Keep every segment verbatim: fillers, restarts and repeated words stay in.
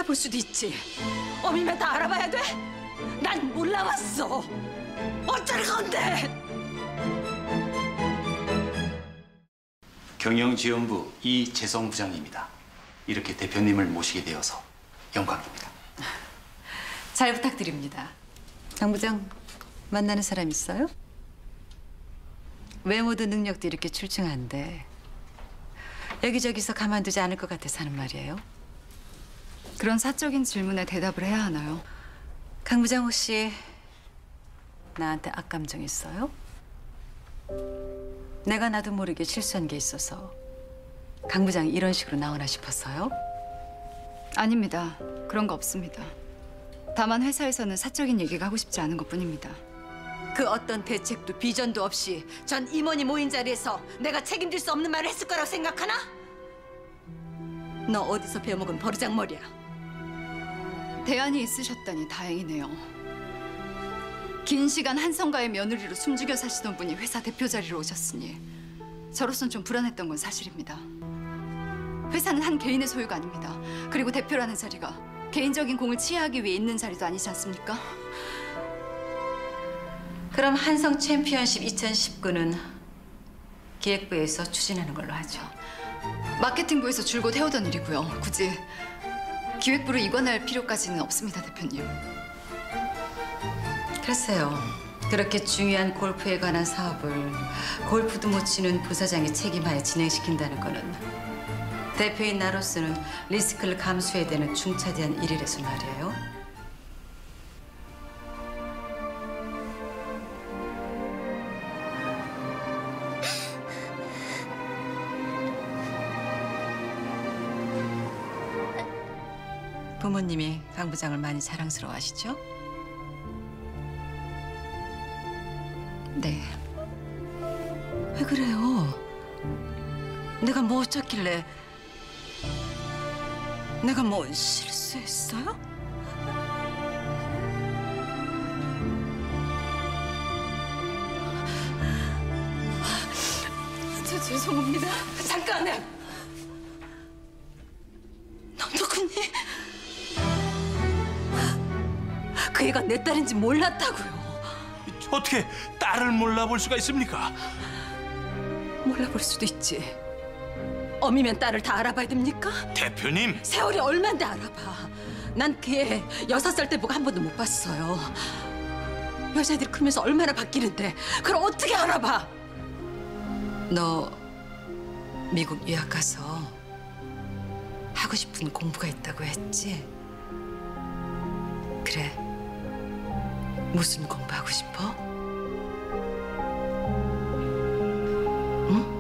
알아볼 수도 있지. 어미면 다 알아봐야 돼? 난 몰라봤어. 어쩔 건데? 경영지원부 이재성 부장입니다. 이렇게 대표님을 모시게 되어서 영광입니다. 잘 부탁드립니다. 강 부장, 만나는 사람 있어요? 외모도 능력도 이렇게 출중한데 여기저기서 가만두지 않을 것 같아서 하는 말이에요. 그런 사적인 질문에 대답을 해야 하나요? 강 부장 혹시 나한테 악감정 있어요? 내가 나도 모르게 실수한 게 있어서 강 부장이 이런 식으로 나오나 싶어서요? 아닙니다. 그런 거 없습니다. 다만 회사에서는 사적인 얘기가 하고 싶지 않은 것뿐입니다. 그 어떤 대책도 비전도 없이 전 임원이 모인 자리에서 내가 책임질 수 없는 말을 했을 거라고 생각하나? 너 어디서 배워먹은 버르장머리야? 대안이 있으셨다니 다행이네요. 긴 시간 한성가의 며느리로 숨죽여 사시던 분이 회사 대표 자리로 오셨으니 저로선 좀 불안했던 건 사실입니다. 회사는 한 개인의 소유가 아닙니다. 그리고 대표라는 자리가 개인적인 공을 치하하기 위해 있는 자리도 아니지 않습니까? 그럼 한성 챔피언십 이천십구는 기획부에서 추진하는 걸로 하죠. 마케팅부에서 줄곧 해오던 일이고요. 굳이 기획부를 이관할 필요까지는 없습니다, 대표님. 글쎄요. 그렇게 중요한 골프에 관한 사업을 골프도 못 치는 부사장의 책임하에 진행시킨다는 거는 대표인 나로서는 리스크를 감수해야 되는 중차대한 일이라서 말이에요. 부모님이 강 부장을 많이 자랑스러워하시죠? 네. 왜 그래요? 내가 뭐 어쩌길래? 내가 뭐 실수했어요? 저 죄송합니다. 잠깐요. 남덕훈이 그 애가 내 딸인지 몰랐다고요. 어떻게 딸을 몰라볼 수가 있습니까? 몰라볼 수도 있지. 어미면 딸을 다 알아봐야 됩니까? 대표님! 세월이 얼만데 알아봐. 난 그 애 여섯 살 때 보고 한 번도 못 봤어요. 여자애들이 크면서 얼마나 바뀌는데 그걸 어떻게 알아봐? 너 미국 유학 가서 하고 싶은 공부가 있다고 했지? 그래. 무슨 공부하고 싶어? 응?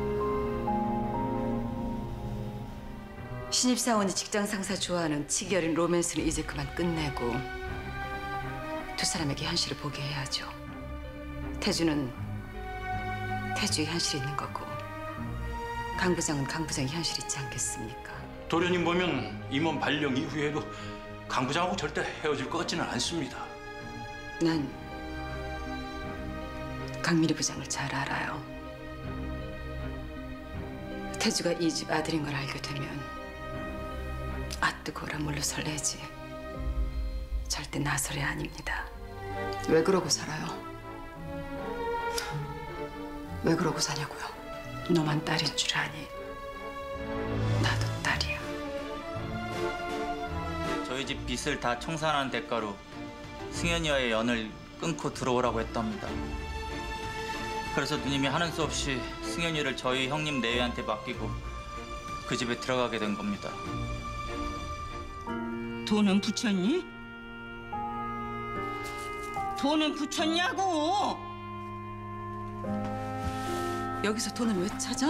신입사원이 직장 상사 좋아하는 치기 어린 로맨스는 이제 그만 끝내고 두 사람에게 현실을 보게 해야죠. 태주는 태주의 현실이 있는 거고 강 부장은 강 부장의 현실이 있지 않겠습니까? 도련님 보면 임원 발령 이후에도 강 부장하고 절대 헤어질 것 같지는 않습니다. 난 강민희 부장을 잘 알아요. 태주가 이 집 아들인 걸 알게 되면 아 뜨거워라 물러설래지. 절대 나설이 아닙니다. 왜 그러고 살아요? 왜 그러고 사냐고요? 너만 딸인 줄 아니. 나도 딸이야. 저희 집 빚을 다 청산한 대가로 승현이와의 연을 끊고 들어오라고 했답니다. 그래서 누님이 하는 수 없이 승현이를 저희 형님 내외한테 맡기고 그 집에 들어가게 된 겁니다. 돈은 붙였니? 돈은 붙였냐고! 여기서 돈을 왜 찾아?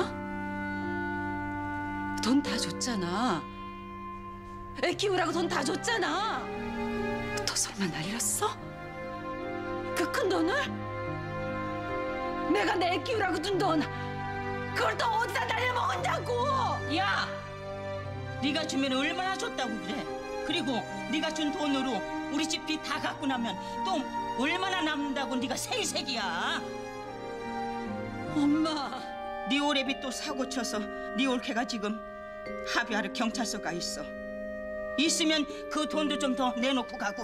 돈 다 줬잖아. 애 키우라고 돈 다 줬잖아. 또 설마 날렸어? 그 큰 돈을? 내가 내 애 키우라고 준 돈 그걸 또 어디다 날려먹었냐고! 야! 네가 주면 얼마나 줬다고 그래? 그리고 네가 준 돈으로 우리 집 빚 다 갚고 나면 또 얼마나 남는다고 네가 생색이야? 엄마! 네 올해빚 또 사고 쳐서 네 올케가 지금 합의하러 경찰서 가 있어. 있으면 그 돈도 좀 더 내놓고 가고.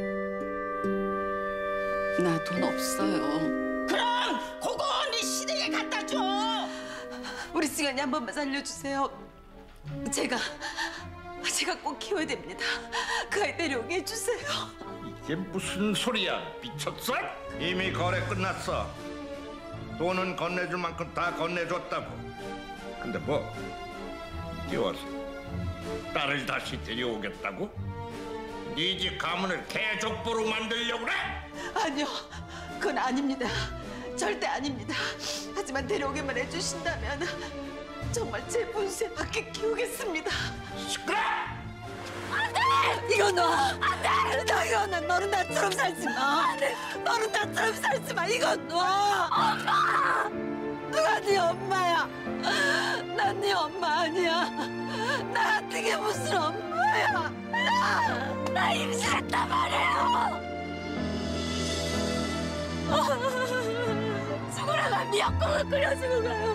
나 돈 없어요. 그럼 그거 네 시댁에 갖다 줘. 우리 승현이 한 번만 살려주세요. 제가 제가 꼭 키워야 됩니다. 그 아이 데려오게 해주세요. 이게 무슨 소리야? 미쳤어? 이미 거래 끝났어. 돈은 건네줄 만큼 다 건네줬다고. 근데 뭐? 이제 와서 딸을 다시 데려오겠다고? 네 집 가문을 개족보로 만들려고 그래? 아니요, 그건 아닙니다. 절대 아닙니다. 하지만 데려오기만 해주신다면 정말 제 분수에 맞게 키우겠습니다. 시끄러! 안돼! 이거 놔! 안돼! 너 이거 놔! 너는 나처럼 살지 마! 너는 나처럼 살지 마! 이거 놔! 엄마! 누가 네 엄마야? 난 네 엄마 아니야. 나 같은 게 무슨 엄마야? 나! 나 임신했단 말이에요! 죽으라면 미역국을 끓여주고 가요.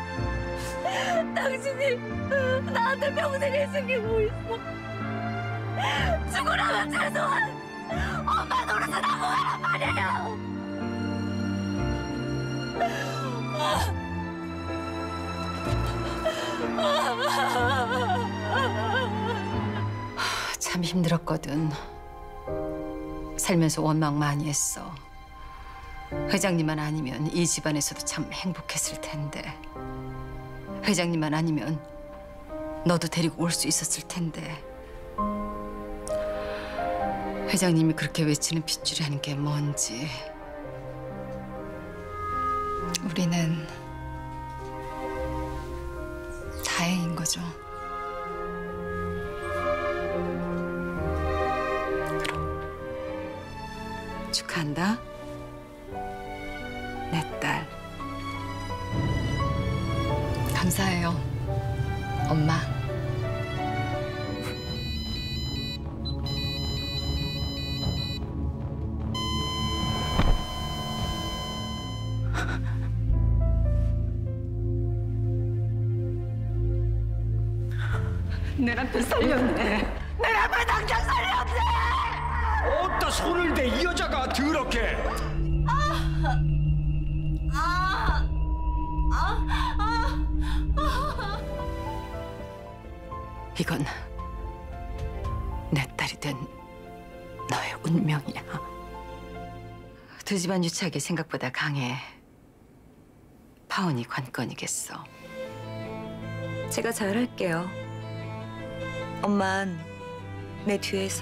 당신이 나한테 평생 해준 뭐 있어? 죽으라면 최소한 엄마 노릇은 하고 가란 말이에요. 참 힘들었거든. 살면서 원망 많이 했어. 회장님만 아니면 이 집안에서도 참 행복했을 텐데. 회장님만 아니면 너도 데리고 올 수 있었을 텐데. 회장님이 그렇게 외치는 핏줄이라는 게 뭔지. 우리는 다행인 거죠. 축하한다. 내 딸. 감사해요, 엄마. 내 남편 살렸네. 내 남편 당장 살렸네. 어따 손을 대 이 여자가 더럽게. 이건 내 딸이 된 너의 운명이야. 두 집안 유착이 생각보다 강해. 파혼이 관건이겠어. 제가 잘할게요. 엄만 내 뒤에서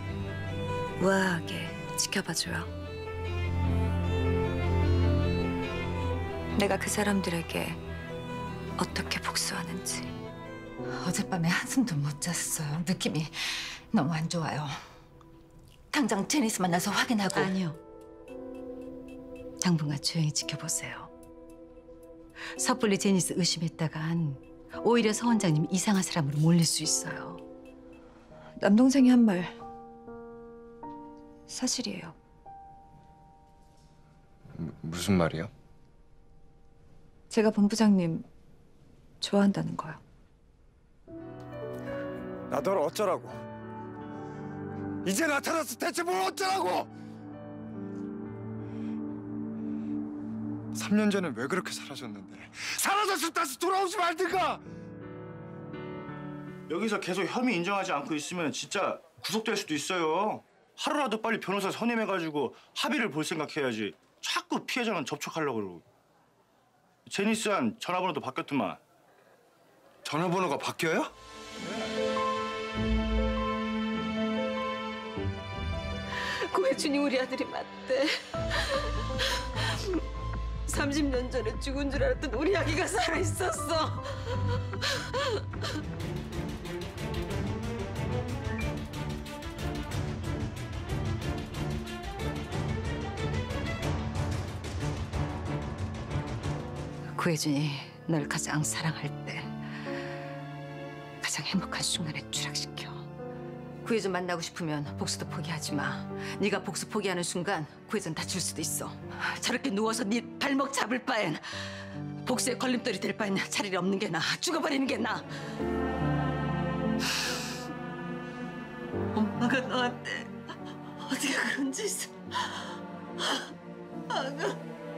우아하게 지켜봐줘요. 내가 그 사람들에게 어떻게 복수하는지. 어젯밤에 한숨도 못 잤어요. 느낌이 너무 안 좋아요. 당장 제니스 만나서 확인하고. 아니요. 당분간 조용히 지켜보세요. 섣불리 제니스 의심했다간 오히려 서 원장님 이상한 사람으로 몰릴 수 있어요. 남동생이 한 말 사실이에요. 무슨 말이요? 제가 본부장님 좋아한다는 거요. 나 널 어쩌라고? 이제 나타나서 대체 뭘 어쩌라고? 삼 년 전에 왜 그렇게 사라졌는데? 사라졌으면 다시 돌아오지 말든가! 여기서 계속 혐의 인정하지 않고 있으면 진짜 구속될 수도 있어요. 하루라도 빨리 변호사 선임해가지고 합의를 볼 생각해야지. 자꾸 피해자만 접촉하려고 그러고. 제니스한 전화번호도 바뀌었더만. 전화번호가 바뀌어요? 고혜준이 우리 아들이 맞대. 삼십 년 전에 죽은 줄 알았던 우리 아기가 살아있었어. 구혜준이 널 가장 사랑할 때 가장 행복한 순간에 추락시켜. 구혜준 만나고 싶으면 복수도 포기하지 마. 네가 복수 포기하는 순간 구혜준 다칠 수도 있어. 저렇게 누워서 네 발목 잡을 바엔, 복수의 걸림돌이 될 바엔 차라리 없는 게 나아. 죽어버리는 게 나아. 엄마가 너한테 어떻게 그런 짓을... 아가...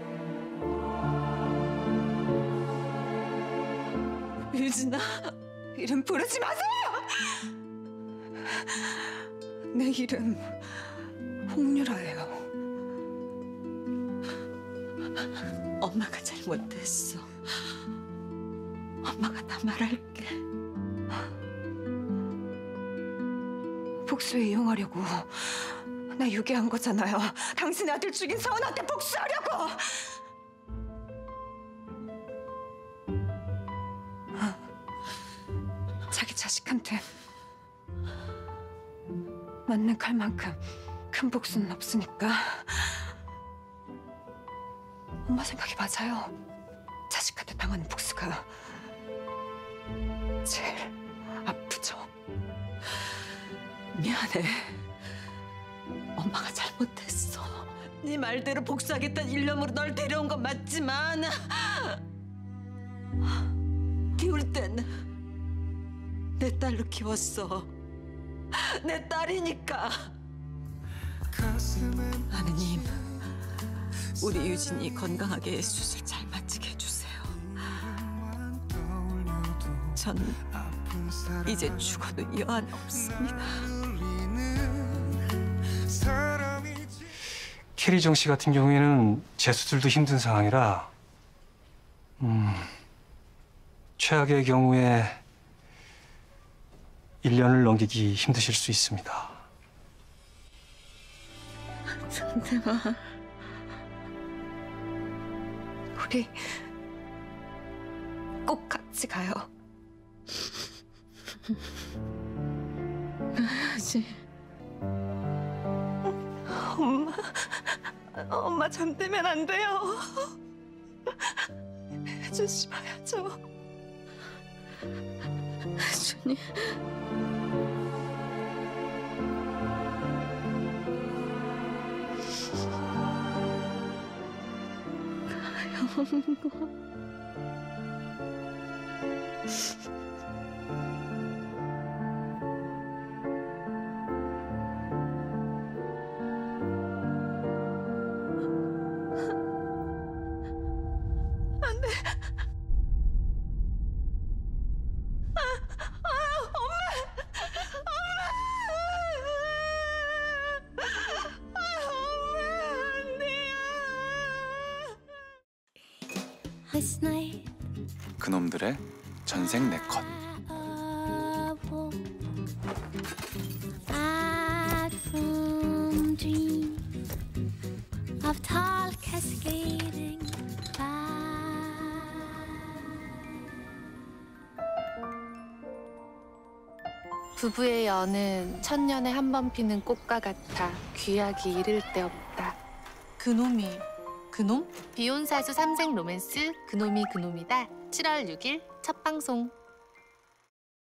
유진아, 이름 부르지 마세요! 내 이름 홍유라예요. 엄마가 잘못했어. 엄마가 다 말할게. 복수에 이용하려고 나 유괴한 거잖아요. 당신 아들 죽인 서은한테 복수하려고! 자기 자식한테 맞는 칼만큼 큰 복수는 없으니까 엄마 생각이 맞아요. 자식한테 당하는 복수가 제일 아프죠. 미안해. 엄마가 잘못했어. 네 말대로 복수하겠다는 일념으로 널 데려온 건 맞지만 키울 때는 내 딸로 키웠어. 내 딸이니까. 하느님, 우리 유진이 건강하게 수술 잘 마치게 해주세요. 전 이제 죽어도 여한 없습니다. 캐리정 씨 같은 경우에는 재수술도 힘든 상황이라 음, 최악의 경우에 일 년을 넘기기 힘드실 수 있습니다. 정대만, 우리 꼭 같이 가요. 가야지. 엄마, 엄마 잠들면 안 돼요. 혜준 씨 봐야죠. 혜준이. 가요, 엄마. 안 돼. 아, 아, 엄마! 엄마! 아, 엄마, 안 돼요. 그놈들의 전생 네컷. 부부의 연은 천년에 한 번 피는 꽃과 같아 귀하기 이를 데 없다. 그놈이 그놈? 비혼사수 삼색 로맨스 그놈이 그놈이다. 칠월 육일 첫 방송.